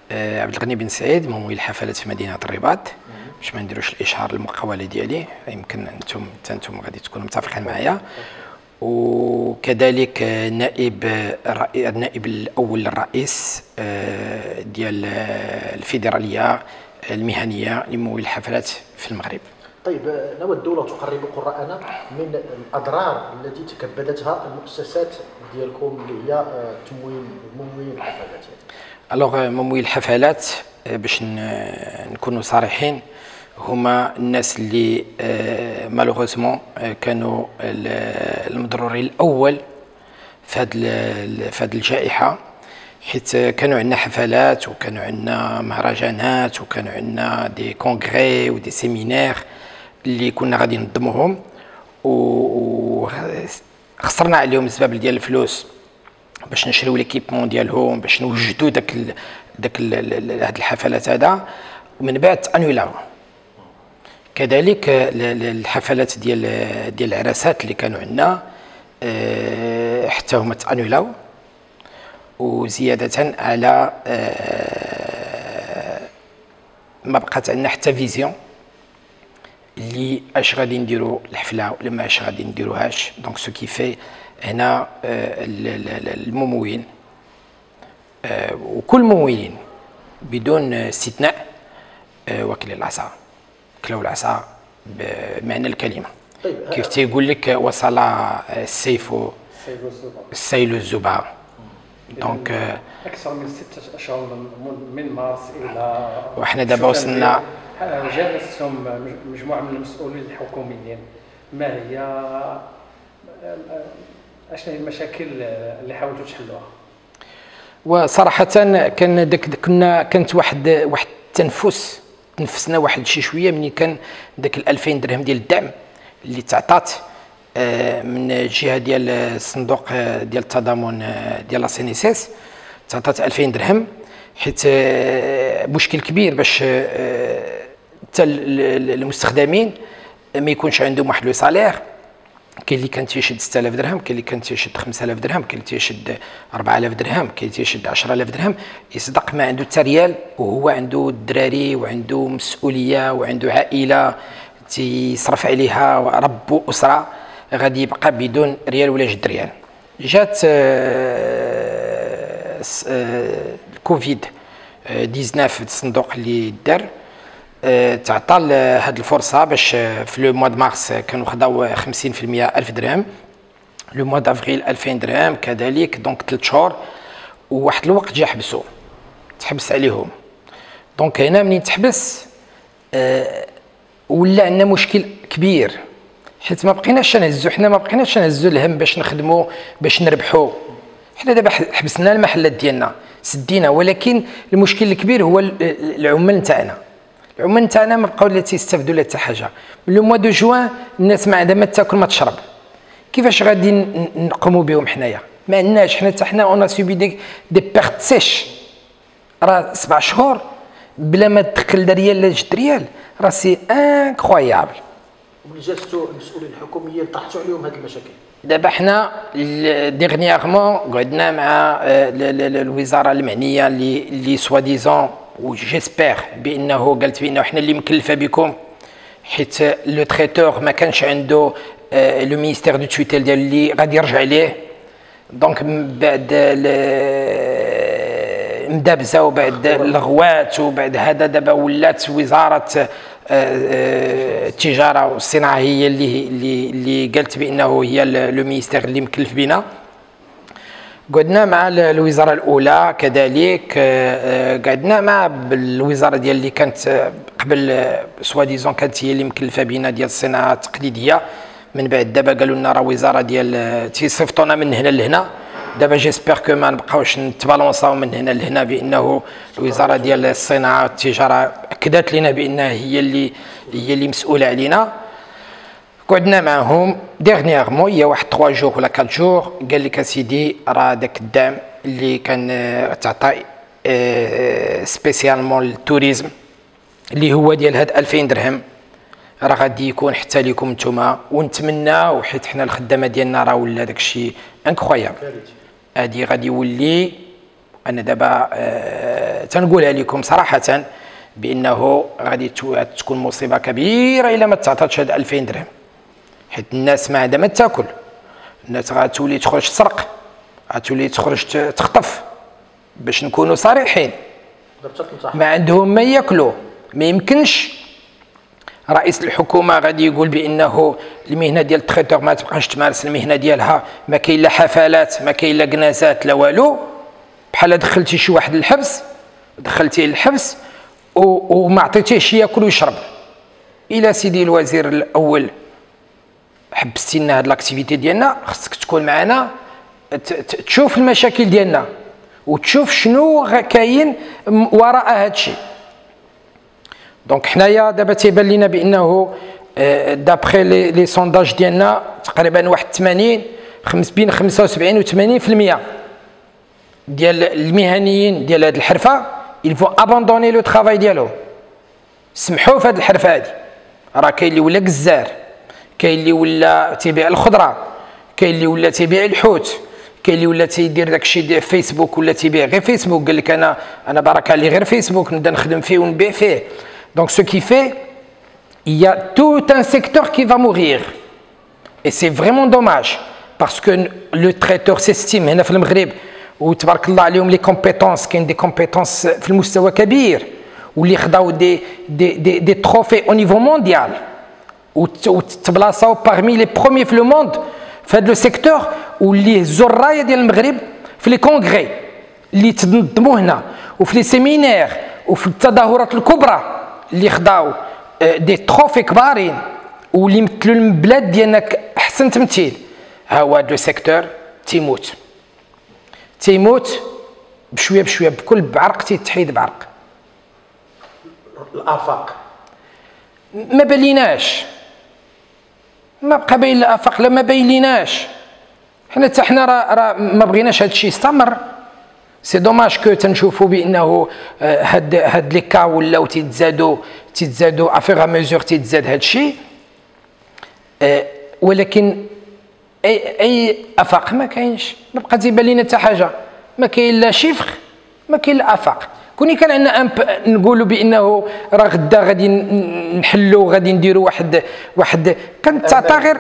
عبد الغني بن سعيد، ممول الحفلات في مدينه الرباط، باش ما نديروش الاشهار المقاوله ديالي، يمكن انتم غادي تكونوا متفقين معايا. وكذلك النائب الاول للرئيس ديال الفيدراليه المهنيه لممول الحفلات في المغرب. طيب، نوى الدولة تقرب قراءنا من الأضرار التي تكبدتها المؤسسات ديالكم اللي هي ممويل الحفلات؟ الوغ ممويل الحفلات باش نكونوا صريحين هما الناس اللي مالوغوزمون كانوا المضرورين الاول في هذه الجائحه، حيت كانوا عندنا حفلات وكانوا عندنا مهرجانات وكانوا عندنا دي كونغري ودي سيمينار اللي كنا غادي ننظموهم، وخسرنا عليهم السبب ديال الفلوس باش نشريو ليكيبمون ديالهم، باش نوجدوا داك هاد الحفلات هذا، ومن بعد انولاو. كذلك الحفلات ديال العراسات اللي كانوا عندنا حتى هما تانولاو، وزياده على ما بقات عندنا حتى فيزيون اللي اش غادي نديروا الحفله ولا ما اش غادي نديروهاش. دونك سو كي في هنا الممولين وكل الممولين بدون استثناء واكل العصا، كلاو العصا بمعنى الكلمه. طيب، كيف تيقول لك وصل السيف السيل الزبعه. دونك اكثر من 6 اشهر من مارس الى وحنا دابا وصلنا. جالستم مجموعه من المسؤولين الحكوميين، ما هي اشنو هي المشاكل اللي حاولتوا تحلوها؟ وصراحه كانت واحد تنفسنا واحد شي شويه ملي كان داك 2000 درهم ديال الدعم اللي تعطات من الجهه ديال الصندوق ديال التضامن ديال لا سينيسيس، تعطات 2000 درهم، حيت مشكل كبير باش حتى المستخدمين ما يكونش عندهم واحد لو سالير. كاين اللي كان تيشد 6000 درهم، كاين اللي كان تيشد 5000 درهم، كاين اللي تيشد 4000 درهم، كاين اللي تيشد 10000 درهم، يصدق ما عنده حتى ريال، وهو عنده الدراري وعنده مسؤوليه وعنده عائله تيصرف عليها ورب اسره، غادي يبقى بدون ريال ولا جد ريال. جات الكوفيد 19 في الصندوق اللي دار تعطى هذه الفرصه باش في لو موا د مارس كانوا خداو 50% 1000 درهم، لو موا دافريل 2000 درهم كذلك. دونك 3 شهور، وواحد الوقت جا حبسوا، تحبس عليهم. دونك هنا منين تحبس ولا عندنا مشكل كبير، حيت ما بقيناش نهزوا الهم باش نخدموا باش نربحوا. حنا دابا حبسنا المحلات ديالنا سدينا، ولكن المشكل الكبير هو العمال نتاعنا ما بقاو لا تيستافدوا لا حتى حاجه. لو موا دو جوان الناس ما عندها ما تاكل ما تشرب، كيفاش غادي نقوموا بهم حنايا؟ ما عندناش حنا اون سوبي دي بيرت سيش. راه 7 شهور بلا ما تدخل ريال لا جد ريال، راه سي انكرويابل. وملي جلستوا المسؤولين الحكوميين طرحتوا عليهم هذه المشاكل؟ دابا حنا ديغنييغمون قعدنا مع الوزاره المعنيه اللي سوا ديزون، وجيسبر بانه قالت بانه حنا اللي مكلفه بكم، حيت لو تريتور ما كانش عنده لو مينيستير دو تويتيل ديال اللي غادي يرجع ليه. دونك بعد مدابزه وبعد الغوات وبعد هذا دابا ولات وزاره التجاره والصناعه هي اللي قالت بانه هي لو مينيستير اللي مكلف بنا. قعدنا مع الوزاره الاولى كذلك، قعدنا مع الوزاره ديال اللي كانت قبل سوا ديزون كانت هي اللي مكلفه بنا ديال الصناعه التقليديه. من بعد دابا قالوا لنا راه وزاره ديال تيصيفطونا من هنا لهنا. دابا جيسبر كو ما نبقاوش نتبالونساو من هنا لهنا، بانه الوزاره ديال الصناعه والتجاره اكدت لنا بانها هي اللي مسؤوله علينا. قعدنا معهم ديغنييغمون هي واحد 3 جور ولا 4 جور، قال لك اسيدي راه داك الدعم اللي كان تعطى سبيسيالمون للتوريزم اللي هو ديال هاد 2000 درهم راه غادي يكون حتى لكم نتوما، ونتمنى وحيت حنا الخدامه ديالنا راه ولا داكشي انكرويابل، هادي غادي يولي انا دابا تنقولها لكم صراحه بانه غادي تكون مصيبه كبيره الا ما تعطاتش هاد 2000 درهم، حيت الناس ما عندها ما تاكل، الناس غتولي تخرج تسرق، غتولي تخرج تخطف، باش نكونوا صريحين ما عندهم ما ياكلوا. ما يمكنش رئيس الحكومه غادي يقول بانه المهنه ديال التريتور ما تبقاش تمارس المهنه ديالها، ما كاين لا حفلات ما كاين لا كناسات لا والو، بحال دخلتي شي واحد للحبس، دخلتيه للحبس وما عطيتيهش ياكل ويشرب. الى سيدي الوزير الاول حبستي لنا هاد لاكتيفيتي ديالنا، خصك تكون معنا تشوف المشاكل ديالنا وتشوف شنو كاين وراء هذا الشيء. دونك حنايا دابا تيبان لنا بانه دابخي لي سونداج ديالنا تقريبا واحد 80 بين 75 و 80% ديال المهنيين ديال هذه الحرفه يلفو اباندوني لو طرافاي ديالهم، سمحوا في هذه الحرفه هذه. راه كاين اللي ولا جزار، كاين اللي ولا تيبيع الخضره، كاين اللي ولا تيبيع الحوت، كاين اللي ولا تيدير داكشي ديال فيسبوك ولا تيبيع غير فيسبوك، قال لك انا بارك عليه غير فيسبوك نبدا نخدم فيه ونبيع فيه. Donc ce qui fait, il y a tout un secteur qui va mourir. Et c'est vraiment dommage, parce que le traiteur s'estime هنا في المغرب وتبارك الله عليهم لي كومبيتونس، كاين دي كومبيتونس في المستوى كبير واللي خداو دي تروفي او نيفو مونديال وتبلاصاو باغمي لي بروميي في لو موند في هذا لو سيكتور، واللي هزوا الرايه ديال المغرب في لي كونغري اللي تنظموا هنا وفي لي سيمينير وفي التظاهرات الكبرى اللي خداو دي تروفي كبارين واللي يمثلوا البلاد ديالنا احسن تمثيل. ها هو هذا لو سيكتور تيموت بشويه بشويه، بكل بعرق تيتحيد بعرق. الافاق ما باليناش، ما بقى باين الافاق، لا ما باين ليناش. حنا راه ما بغيناش هذا الشيء يستمر. سي دوماج كو تنشوفوا بانه هاد لي كا ولاو تيتزادوا افيغ ميزور تيتزاد هذا الشيء، ولكن اي افاق ما كاينش، ما بقى تيبان لنا حتى حاجه، ما كاين لا شيفر ما كاين لا افاق. كوني كان عندنا نقولوا بانه راه غدا غادي نحلوا غادي نديروا واحد كنتعطى غير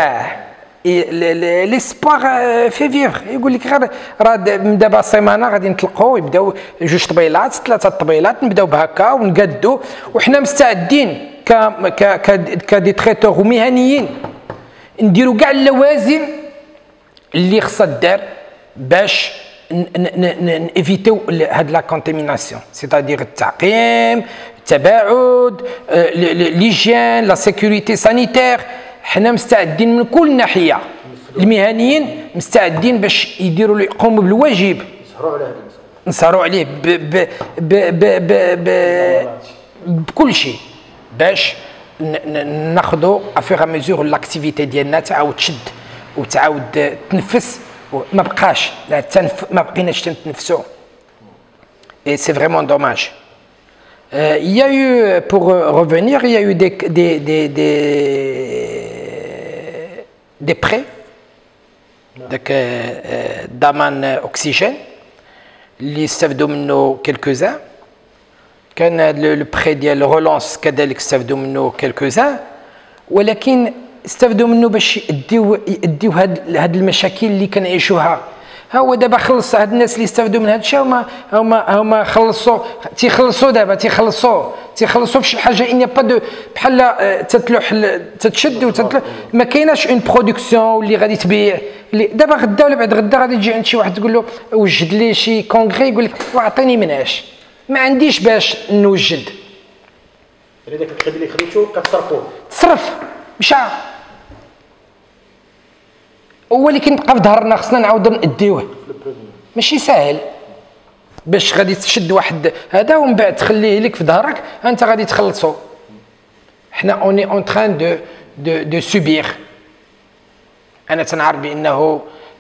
ليسبوار في فيفر. يقول لك غير راه دابا سيمانه غادي نطلقوا يبداو 2 طبيلات 3 طبيلات نبداو بهكا ونقادوا، وحنا مستعدين كدي تريتور ومهنيين نديروا كاع اللوازم اللي خصها دار باش نيفيتيو هاد لا كونتاميناسيون، سيتادير التعقيم، التباعد، ليجيان، لا سيكوريتي سانيتير. حنا مستعدين من كل ناحيه، المهنيين مستعدين باش يقوموا بالواجب، نسهروا عليه بكل شيء باش ناخذوا افيغ ميزور لاكتيفيتي ديالنا تعاود تشد وتعاود تنفس. ما بقاش ما بقيناش تنتنفسوا. Et c'est vraiment dommage. Il y a eu, pour revenir, il y a eu des prêts d'aman oxygène اللي استفدوا منه quelques-uns. كان لو بري ديال رولونس كذلك استفدوا منه quelques-uns، ولكن استفدوا منه باش يديو هاد المشاكل اللي كنعيشوها. ها هو دابا خلص هاد الناس اللي استفدوا من هاد الشيء هما تيخلصوا دابا تيخلصوا في شي حاجه اني با دو بحال تتلوح تتشد وتتلوح، ما كايناش اون برودكسيون اللي غادي تبيع. دابا غدا ولا بعد غدا غادي تجي عند شي واحد تقول له وجد لي شي كونغري، يقول لك واعطيني مناش، ما عنديش باش نوجد. يعني داك الكريدي اللي خديتو كتصرفوه تصرف مشى، ولكن بقى في ظهرنا خصنا نعاودو نأديوه. ماشي ساهل باش غادي تشد واحد هذا ومن بعد تخليه لك في ظهرك انت غادي تخلصو. حنا اوني اون تران دو سوبير. انا تنعرف بانه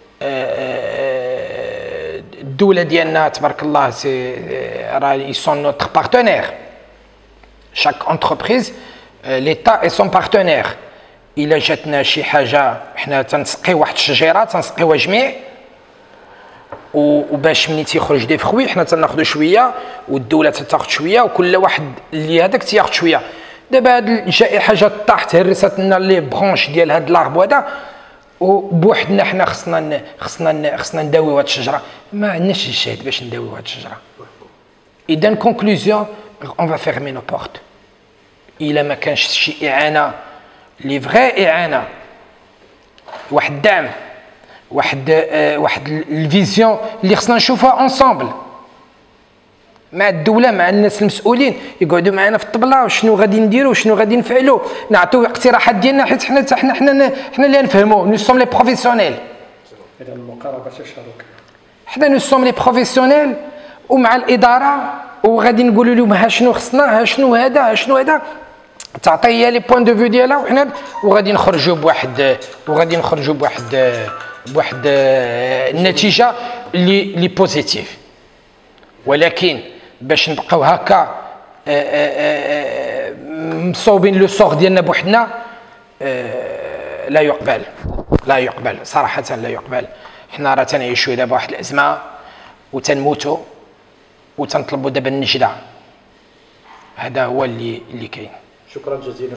الدوله ديالنا تبارك الله راه يسون نوتر بارتنير. chaque entreprise l'État est son partenaire. إلا جاتنا شي حاجة حنا تنسقيو واحد الشجيرة تنسقيوها جميع وباش ملي تيخرج دي فخوي حنا تناخذوا شويه والدوله تاخذ شويه وكل واحد اللي هذاك تياخذ شويه. دابا هاد الجائحه جات طاحت هرست لنا لي برونش ديال هاد لارب هذا وبوحدنا حنا خصنا نداويو هاد الشجره. ما عندناش الجهد باش نداويو هاد الشجره. اذا كونكلوزيون اون فا فيرمي نو بورت. الا ما كانش شي اعانه لي فغي اعانه، واحد الدعم، واحد الفيزيون اللي خصنا نشوفها انصامبل مع الدوله مع الناس المسؤولين يقعدوا معنا في الطبله وشنو غادي نديروا وشنو غادي نفعلوا، نعطيو اقتراحات ديالنا حيت حنا اللي نفهموا. نو سوم لي بروفيسيونيل. اذا المقاربه تشارك. حنا نو سوم لي بروفيسيونيل ومع الاداره وغادي نقولوا لهم ها شنو خصنا، ها شنو هذا تعطي هي لي بوين دو فيو ديالها وحنا وغادي نخرجوا بواحد النتيجه اللي بوزيتيف. ولكن باش نبقاو هكا مصوبين لو سوغ ديالنا بوحدنا لا يقبل صراحه، لا يقبل. حنا راه تنعيشوا دابا واحد الازمه وتنموتوا وتنطلبوا دابا النجده. هذا هو اللي كاين. شكرا جزيلا.